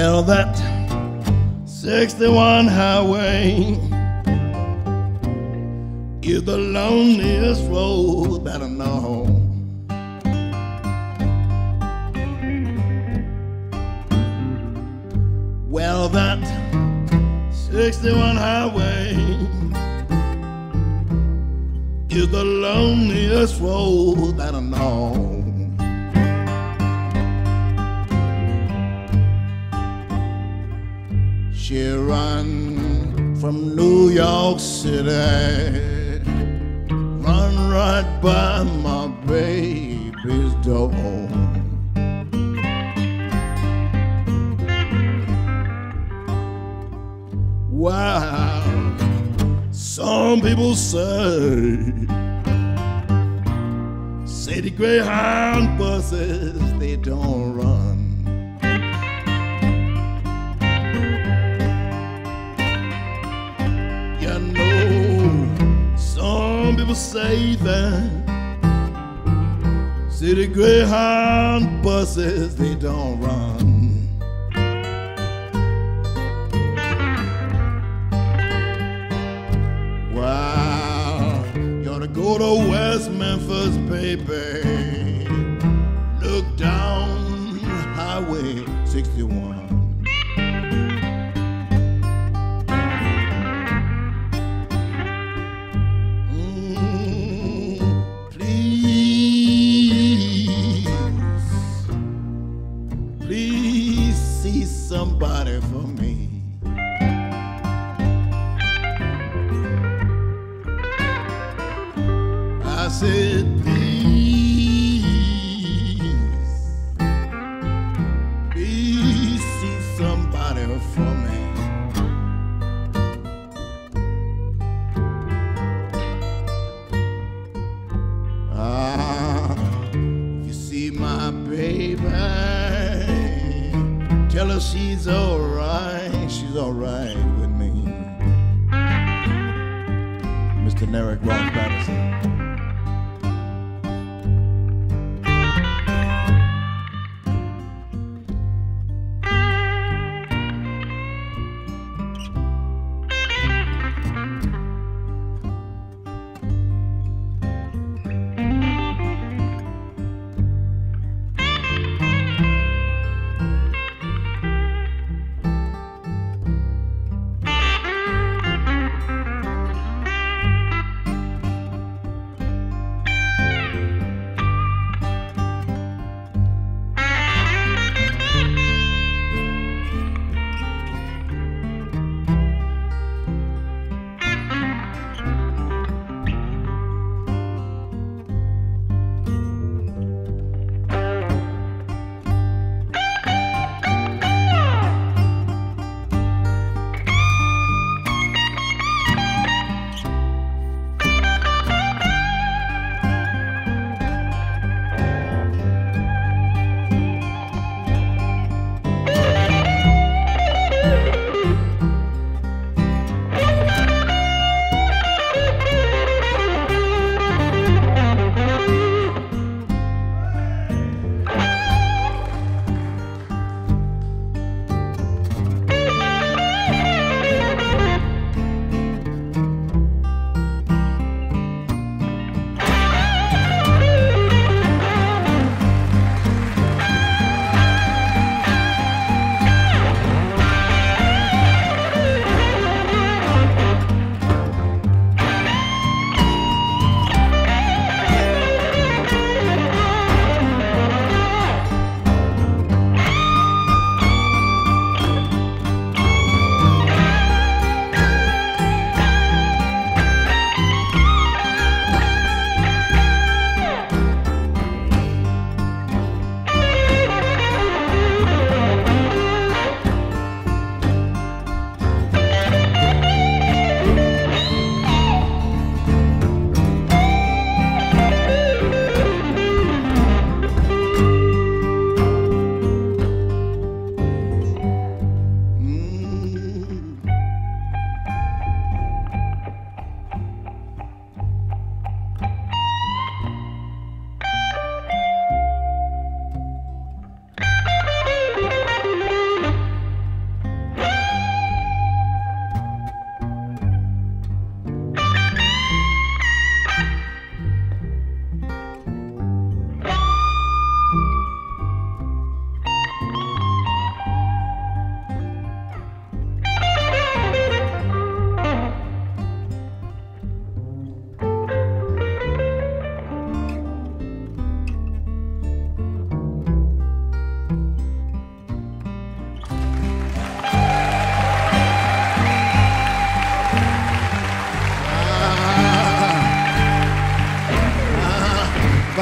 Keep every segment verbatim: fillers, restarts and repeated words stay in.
Well, that sixty-one highway is the loneliest road that I know. Well, that sixty-one highway is the loneliest road that I know. She run from New York City, run right by my baby's door. Wow, some people say, say the Greyhound buses, they don't run. You know, some people say that, say the Greyhound buses, they don't run. Go to West Memphis, baby. Look down Highway sixty-one. Mm, please, please see somebody for me. I said, please, please see somebody for me. Ah, if you see my baby, tell her she's all right, she's all right with me. Mister Lirycs Ross Patterson.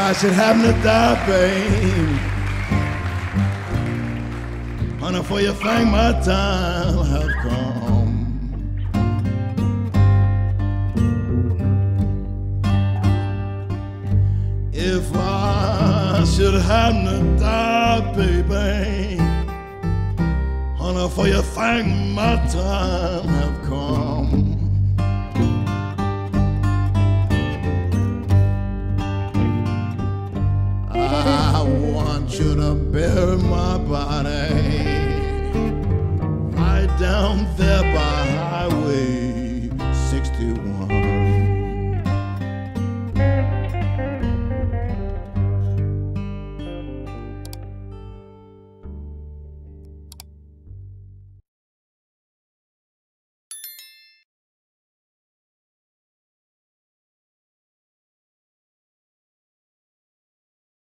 I should happen to die, babe, honey, for you think my time have come. If I should happen to die, baby, honey, for you think my time have come. I want you to bury my body right down there by